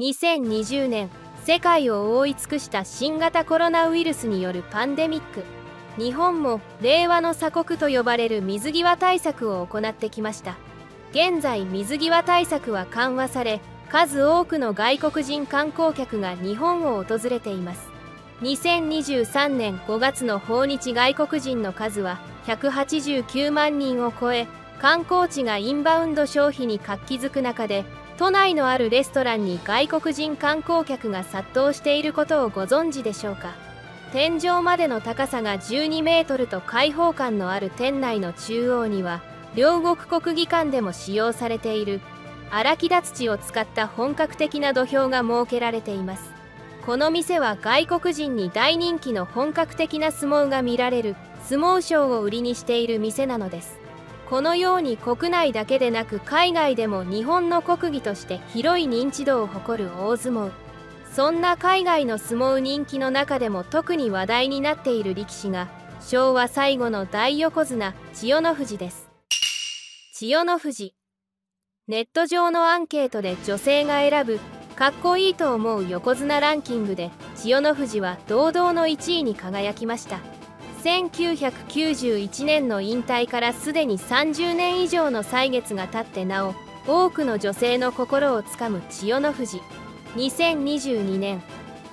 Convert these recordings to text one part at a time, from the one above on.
2020年、世界を覆い尽くした新型コロナウイルスによるパンデミック。日本も令和の鎖国と呼ばれる水際対策を行ってきました。現在、水際対策は緩和され、数多くの外国人観光客が日本を訪れています。2023年5月の訪日外国人の数は189万人を超え、観光地がインバウンド消費に活気づく中で、都内のあるレストランに外国人観光客が殺到していることをご存知でしょうか。天井までの高さが12メートルと開放感のある店内の中央には、両国国技館でも使用されている荒木田土を使った本格的な土俵が設けられています。この店は外国人に大人気の本格的な相撲が見られる相撲ショーを売りにしている店なのです。このように国内だけでなく海外でも日本の国技として広い認知度を誇る大相撲。そんな海外の相撲人気の中でも特に話題になっている力士が昭和最後の大横綱千代の富士です。千代の富士。ネット上のアンケートで女性が選ぶかっこいいと思う横綱ランキングで千代の富士は堂々の1位に輝きました。1991年の引退からすでに30年以上の歳月が経ってなお多くの女性の心をつかむ千代の富士。2022年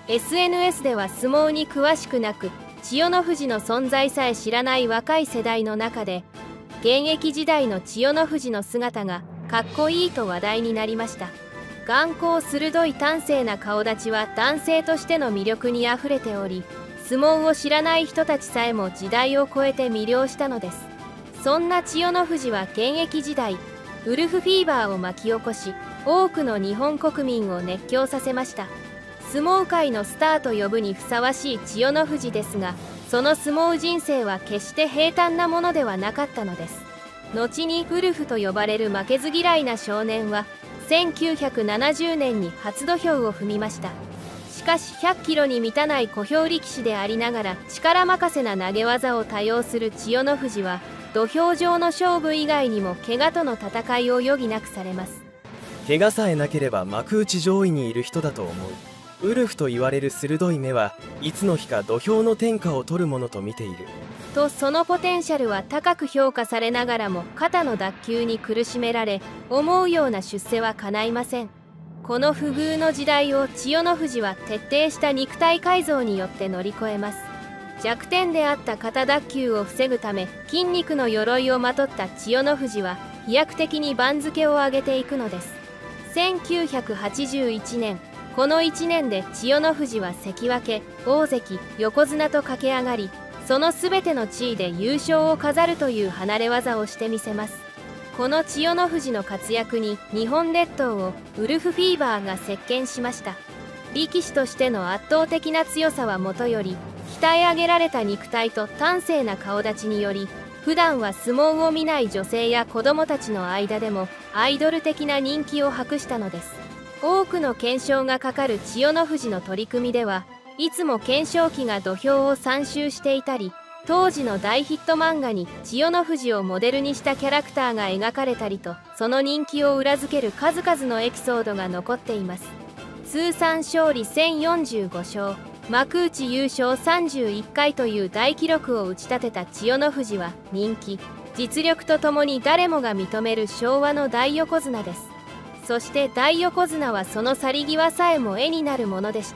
SNS では相撲に詳しくなく千代の富士の存在さえ知らない若い世代の中で現役時代の千代の富士の姿がかっこいいと話題になりました。眼光鋭い端正な顔立ちは男性としての魅力にあふれており、相撲を知らない人たちさえも時代を超えて魅了したのです。そんな千代の富士は現役時代ウルフフィーバーを巻き起こし多くの日本国民を熱狂させました。相撲界のスターと呼ぶにふさわしい千代の富士ですが、その相撲人生は決して平坦なものではなかったのです。後にウルフと呼ばれる負けず嫌いな少年は1970年に初土俵を踏みました。しかし100キロに満たない小兵力士でありながら力任せな投げ技を多用する千代の富士は土俵上の勝負以外にも怪我との戦いを余儀なくされます。 怪我さえなければ幕内上位にいる人だと思う。ウルフと言われる鋭い目はいつの日か土俵の天下を取るものと見ている。 とそのポテンシャルは高く評価されながらも肩の脱臼に苦しめられ思うような出世は叶いません。この不遇の時代を千代の富士は徹底した肉体改造によって乗り越えます。弱点であった肩脱臼を防ぐため筋肉の鎧をまとった千代の富士は飛躍的に番付を上げていくのです。1981年、この1年で千代の富士は関脇、大関、横綱と駆け上がり、その全ての地位で優勝を飾るという離れ技をしてみせます。この千代の富士の活躍に日本列島をウルフフィーバーが席巻しました。力士としての圧倒的な強さはもとより鍛え上げられた肉体と端正な顔立ちにより普段は相撲を見ない女性や子供たちの間でもアイドル的な人気を博したのです。多くの懸賞がかかる千代の富士の取り組みではいつも懸賞旗が土俵を3周していたり、当時の大ヒット漫画に千代の富士をモデルにしたキャラクターが描かれたりとその人気を裏付ける数々のエピソードが残っています。通算勝利1045勝、幕内優勝31回という大記録を打ち立てた千代の富士は人気、実力とともに誰もが認める昭和の大横綱です。そして大横綱はその去り際さえも絵になるものでした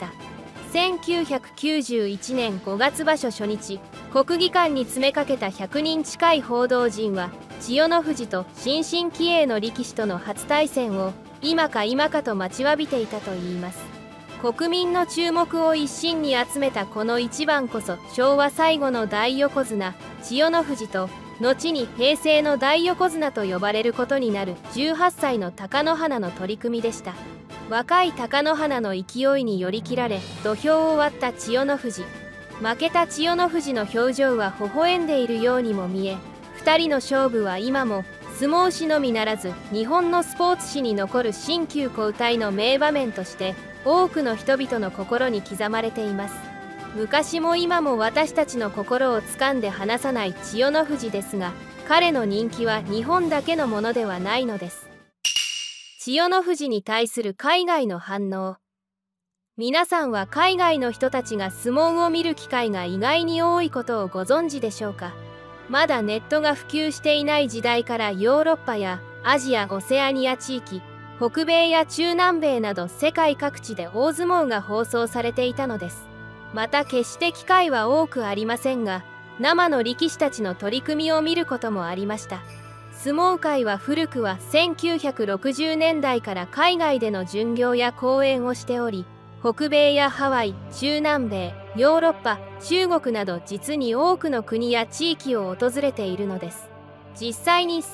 。1991年5月場所初日、国技館に詰めかけた100人近い報道陣は千代の富士と新進気鋭の力士との初対戦を今か今かと待ちわびていたといいます。国民の注目を一身に集めたこの一番こそ昭和最後の大横綱千代の富士と後に平成の大横綱と呼ばれることになる18歳の貴乃花の取り組みでした。若い貴乃花の勢いにより切られ土俵を割った千代の富士。負けた千代の富士の表情は微笑んでいるようにも見え、2人の勝負は今も相撲史のみならず日本のスポーツ史に残る新旧交代の名場面として多くの人々の心に刻まれています。昔も今も私たちの心を掴んで離さない千代の富士ですが、彼の人気は日本だけのものではないのです。 千代の富士に対する海外の反応。皆さんは海外の人たちが相撲を見る機会が意外に多いことをご存知でしょうか。まだネットが普及していない時代からヨーロッパやアジア・オセアニア地域、北米や中南米など世界各地で大相撲が放送されていたのです。また決して機会は多くありませんが、生の力士たちの取り組みを見ることもありました。相撲界は古くは1960年代から海外での巡業や公演をしており、北米やハワイ、中南米、ヨーロッパ、中国など実に多くの国や地域を訪れているのです。実際に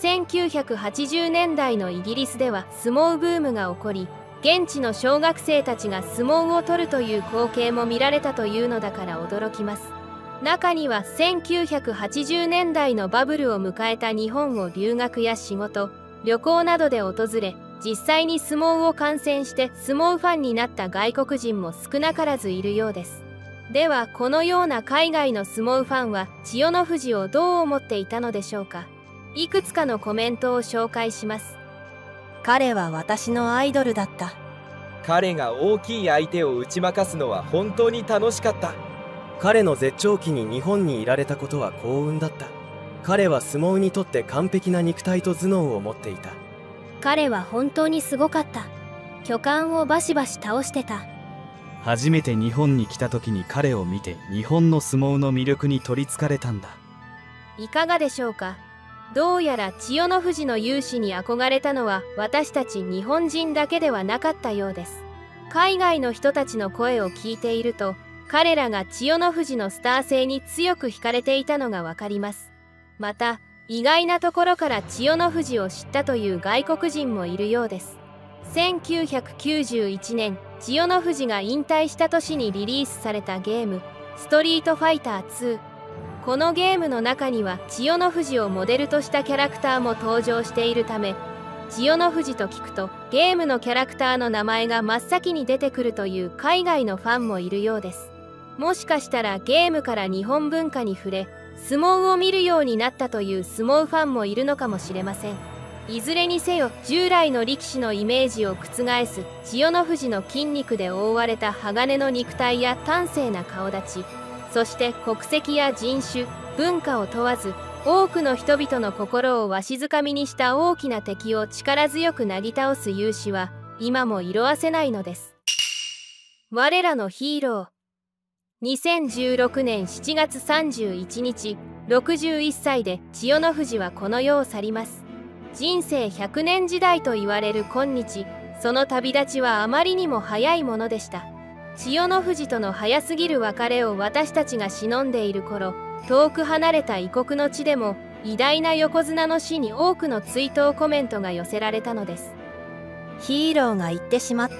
1980年代のイギリスでは相撲ブームが起こり、現地の小学生たちが相撲を取るという光景も見られたというのだから驚きます。中には1980年代のバブルを迎えた日本を留学や仕事、旅行などで訪れ、実際に相撲を観戦して相撲ファンになった外国人も少なからずいるようです。ではこのような海外の相撲ファンは千代の富士をどう思っていたのでしょうか。いくつかのコメントを紹介します。 彼は私のアイドルだった。 彼が大きい相手を打ち負かすのは本当に楽しかった。 彼の絶頂期に日本にいられたことは幸運だった。彼は相撲にとって完璧な肉体と頭脳を持っていた。 彼は本当にすごかった。巨漢をバシバシ倒してた。 初めて日本に来た時に彼を見て日本の相撲の魅力に取りつかれたんだ。 いかがでしょうか。どうやら千代の富士の勇姿に憧れたのは私たち日本人だけではなかったようです。海外の人たちの声を聞いていると、彼らが千代の富士のスター性に強く惹かれていたのがわかります。また意外なところから千代の富士を知ったという外国人もいるようです。1991年、千代の富士が引退した年にリリースされたゲーム「ストリートファイター2」。このゲームの中には千代の富士をモデルとしたキャラクターも登場しているため、千代の富士と聞くとゲームのキャラクターの名前が真っ先に出てくるという海外のファンもいるようです。もしかしたらゲームから日本文化に触れ、相撲を見るようになったという相撲ファンもいるのかもしれません。いずれにせよ従来の力士のイメージを覆す千代の富士の筋肉で覆われた鋼の肉体や端正な顔立ち、そして国籍や人種、文化を問わず多くの人々の心をわしづかみにした大きな敵を力強くなぎ倒す勇姿は今も色あせないのです。我らのヒーロー。2016年7月31日、61歳で千代の富士はこの世を去ります。人生100年時代と言われる今日、その旅立ちはあまりにも早いものでした。千代の富士との早すぎる別れを私たちが忍んでいる頃、遠く離れた異国の地でも偉大な横綱の死に多くの追悼コメントが寄せられたのです。 ヒーローが言ってしまった。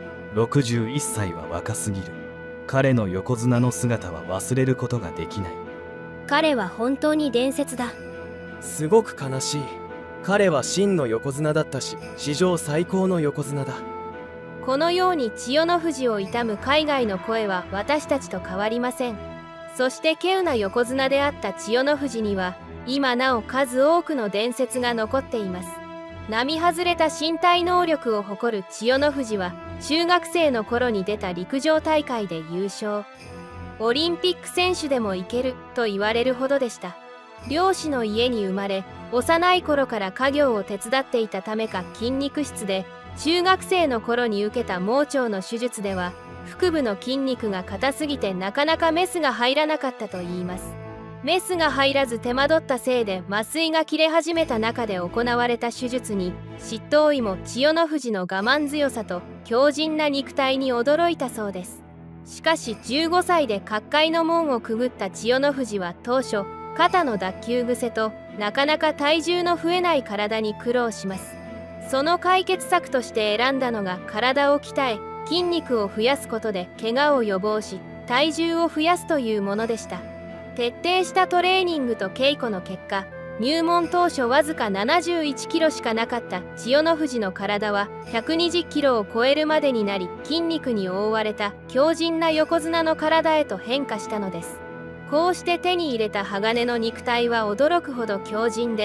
61歳は若すぎる。彼の横綱の姿は忘れることができない。 彼は本当に伝説だ。 すごく悲しい。彼は真の横綱だったし、史上最高の横綱だ。 このように千代の富士を悼む海外の声は私たちと変わりません。そして稀有な横綱であった千代の富士には今なお数多くの伝説が残っています。並外れた身体能力を誇る千代の富士は中学生の頃に出た陸上大会で優勝。オリンピック選手でもいけると言われるほどでした。漁師の家に生まれ、幼い頃から家業を手伝っていたためか筋肉質で、中学生の頃に受けた盲腸の手術では腹部の筋肉が硬すぎてなかなかメスが入らなかったといいます。メスが入らず手間取ったせいで麻酔が切れ始めた中で行われた手術に執刀医も千代の富士の我慢強さと強靭な肉体に驚いたそうです。しかし15歳で角界の門をくぐった千代の富士は当初肩の脱臼癖となかなか体重の増えない体に苦労します。その解決策として選んだのが体を鍛え筋肉を増やすことで怪我を予防し体重を増やすというものでした。徹底したトレーニングと稽古の結果、入門当初わずか71キロしかなかった千代の富士の体は120キロを超えるまでになり、筋肉に覆われた強靭な横綱の体へと変化したのです。こうして手に入れた鋼の肉体は驚くほど強靭で、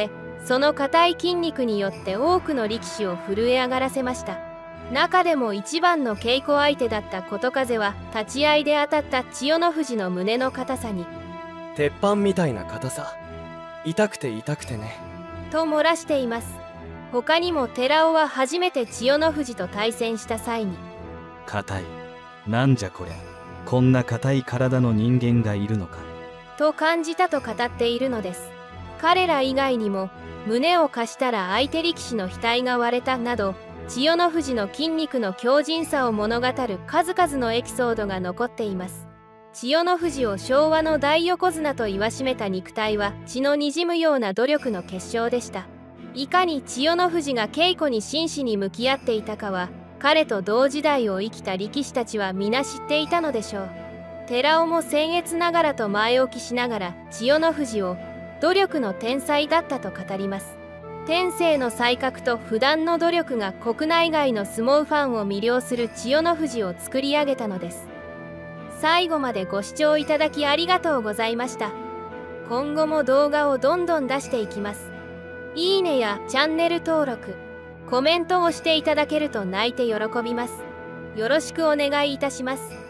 その硬い筋肉によって多くの力士を震え上がらせました。中でも一番の稽古相手だった琴風は立ち合いで当たった千代の富士の胸の硬さに鉄板みたいな硬さ、痛くて痛くてね、 と漏らしています。他にも寺尾は初めて千代の富士と対戦した際に硬い、なんじゃこりゃ、こんな硬い体の人間がいるのかと感じたと語っているのです。彼ら以外にも胸を貸したら相手力士の額が割れたなど、千代の富士の筋肉の強靭さを物語る数々のエピソードが残っています。千代の富士を昭和の大横綱と言わしめた肉体は血のにじむような努力の結晶でした。いかに千代の富士が稽古に真摯に向き合っていたかは、彼と同時代を生きた力士たちは皆知っていたのでしょう。寺尾も僭越ながらと前置きしながら千代の富士を努力の天才だったと語ります。天性の才覚と不断の努力が国内外の相撲ファンを魅了する千代の富士を作り上げたのです。最後までご視聴いただきありがとうございました。今後も動画をどんどん出していきます。いいねやチャンネル登録、コメントをしていただけると泣いて喜びます。よろしくお願いいたします。